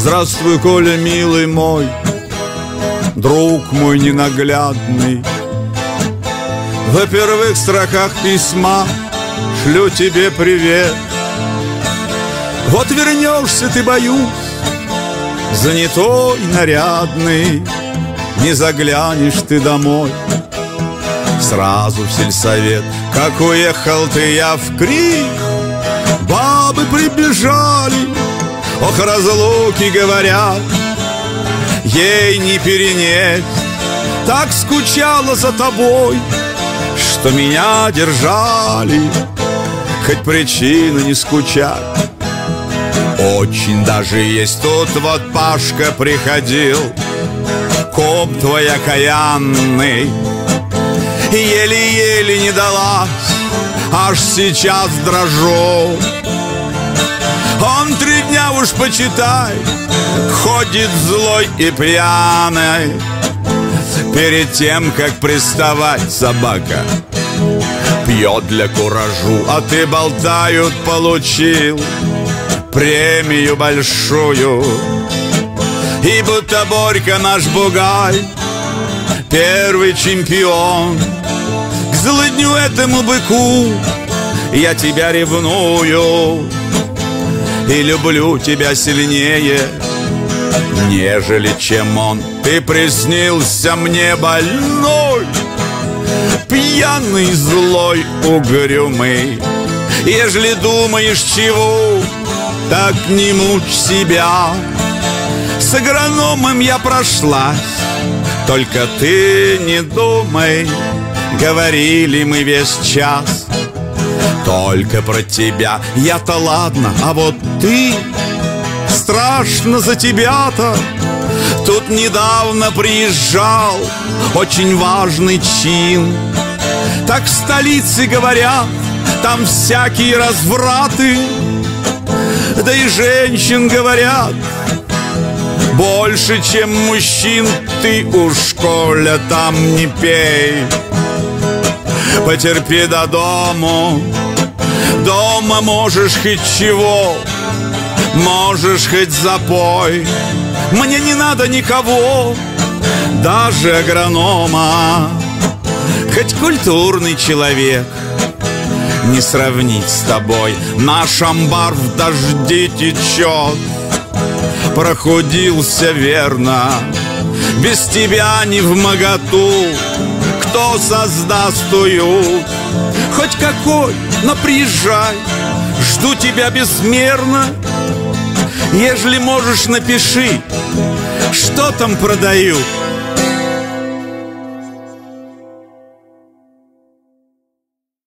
Здравствуй, Коля, милый мой, друг мой ненаглядный. В первых строках письма шлю тебе привет. Вот вернешься ты, боюсь, занятой, нарядный, не заглянешь ты домой сразу в сельсовет. Как уехал ты, я в крик, бабы прибежали, ох, разлуки говорят, ей не перенесть. Так скучала за тобой, что меня держали, хоть причины не скучать. Очень даже есть. Тут вот Пашка приходил, коп твой окаянный, еле-еле не далась, аж сейчас дрожу. Он 3 дня уж, почитай, ходит злой и пьяный. Перед тем, как приставать, собака пьет для куражу. А ты, болтают, получил премию большую. И будто Борька наш бугай, первый чемпион. К злыдню этому быку я тебя ревную и люблю тебя сильнее, нежели чем он. Ты приснился мне больной, пьяный, злой, угрюмый. Ежели думаешь чего, так не мучь себя. С агрономом я прошлась, только ты не думай, говорили мы весь час только про тебя. Я-то ладно, а вот ты, страшно за тебя-то. Тут недавно приезжал очень важный чин. Так в столице говорят, там всякие развраты. Да и женщин, говорят, больше, чем мужчин. Ты уж, Коля, там не пей, потерпи до дому. Дома можешь хоть чего, можешь хоть запой. Мне не надо никого, даже агронома. Хоть культурный человек не сравнить с тобой. Наш амбар в дожди течет, прохудился верно, без тебя не вмоготу. Кто создаст уют, хоть какой, но приезжай, жду тебя безмерно. Ежели можешь, напиши, что там продают